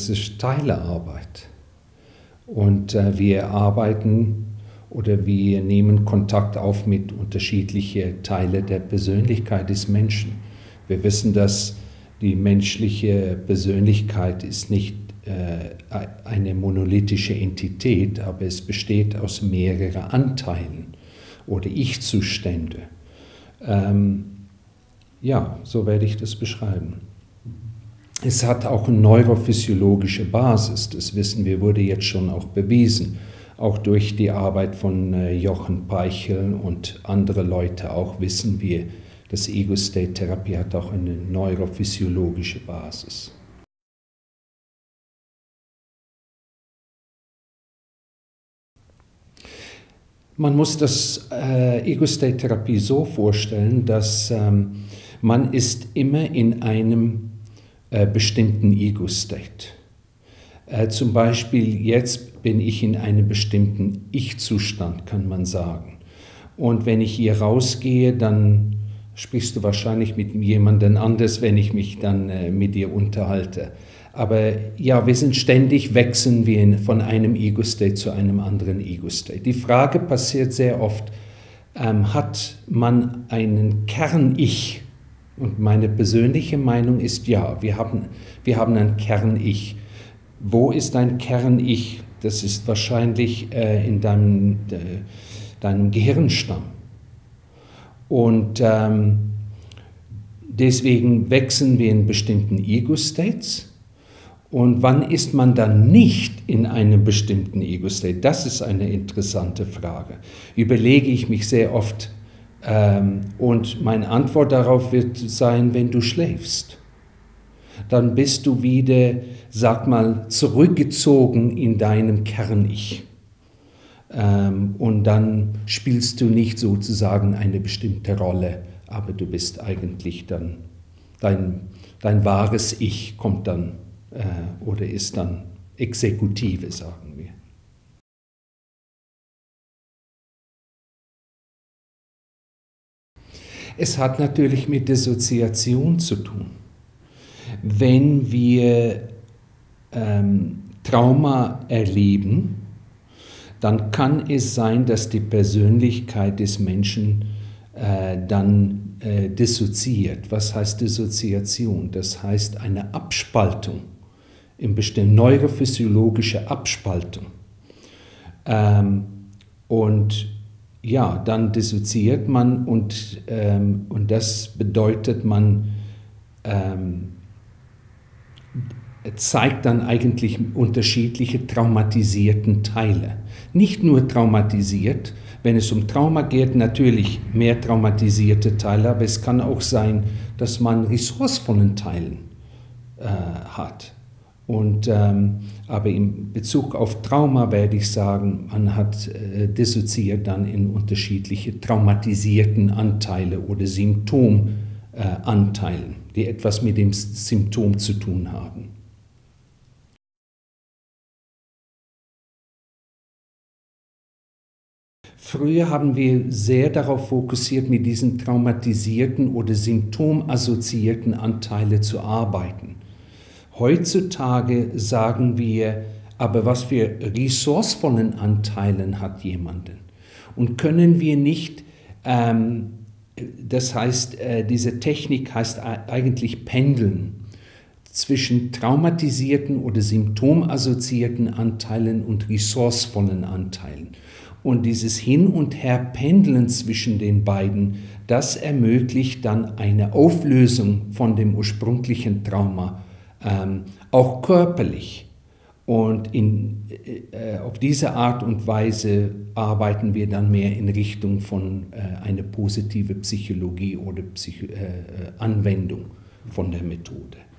das ist Teilearbeit. Und wir arbeiten oder wir nehmen Kontakt auf mit unterschiedlichen Teilen der Persönlichkeit des Menschen. Wir wissen, dass die menschliche Persönlichkeit ist nicht eine monolithische Entität, aber es besteht aus mehreren Anteilen oder Ich-Zustände. Ja, so werde ich das beschreiben. Es hat auch eine neurophysiologische Basis, das wissen wir, wurde jetzt schon auch bewiesen, auch durch die Arbeit von Jochen Peichel und andere Leute auch wissen wir, dass Ego-State-Therapie hat auch eine neurophysiologische Basis. Man muss das Ego-State-Therapie so vorstellen, dass man ist immer in einem bestimmten Ego-State. Zum Beispiel jetzt bin ich in einem bestimmten Ich-Zustand, kann man sagen. Und wenn ich hier rausgehe, dann sprichst du wahrscheinlich mit jemandem anders, wenn ich mich dann mit dir unterhalte. Aber ja, wir sind ständig, wechseln wir von einem Ego-State zu einem anderen Ego-State. Die Frage passiert sehr oft, hat man einen Kern-Ich? Und meine persönliche Meinung ist ja, wir haben ein Kern-Ich. Wo ist ein Kern-Ich? Das ist wahrscheinlich in deinem Gehirnstamm. Und deswegen wechseln wir in bestimmten Ego-States. Und wann ist man dann nicht in einem bestimmten Ego-State? Das ist eine interessante Frage. Überlege ich mich sehr oft und meine Antwort darauf wird sein, wenn du schläfst. Dann bist du wieder, sag mal, zurückgezogen in deinem Kern-Ich. Und dann spielst du nicht sozusagen eine bestimmte Rolle, aber du bist eigentlich dann, dein wahres Ich kommt dann oder ist dann Exekutive, sagen wir. Es hat natürlich mit Dissoziation zu tun. Wenn wir Trauma erleben, dann kann es sein, dass die Persönlichkeit des Menschen dann dissoziiert. Was heißt Dissoziation? Das heißt eine Abspaltung, in bestimmte neurophysiologische Abspaltung. Und ja, dann dissoziiert man und das bedeutet, man zeigt dann eigentlich unterschiedliche traumatisierten Teile. Nicht nur traumatisiert, wenn es um Trauma geht, natürlich mehr traumatisierte Teile, aber es kann auch sein, dass man ressourcevollen Teilen hat. Und, aber in Bezug auf Trauma werde ich sagen, man hat dissoziiert dann in unterschiedliche traumatisierten Anteile oder Symptomanteilen, die etwas mit dem Symptom zu tun haben. Früher haben wir sehr darauf fokussiert, mit diesen traumatisierten oder symptomassoziierten Anteilen zu arbeiten. Heutzutage sagen wir, aber was für ressourcevollen Anteilen hat jemanden? Und können wir nicht, das heißt, diese Technik heißt eigentlich pendeln zwischen traumatisierten oder symptomassoziierten Anteilen und ressourcevollen Anteilen. Und dieses Hin- und Herpendeln zwischen den beiden, das ermöglicht dann eine Auflösung von dem ursprünglichen Trauma, auch körperlich. Und auf diese Art und Weise arbeiten wir dann mehr in Richtung von einer positiven Psychologie oder Anwendung von der Methode.